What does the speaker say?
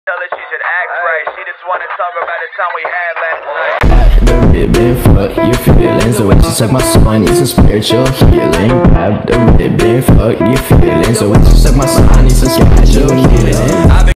Tell her she should act right. She just wanna talk about the time we had last night. The ribbon, fuck your feelings. The way she suck my soul, I need some spiritual healing. Grab the ribbon, fuck your feelings. The way she suck my soul, I need some spiritual healing.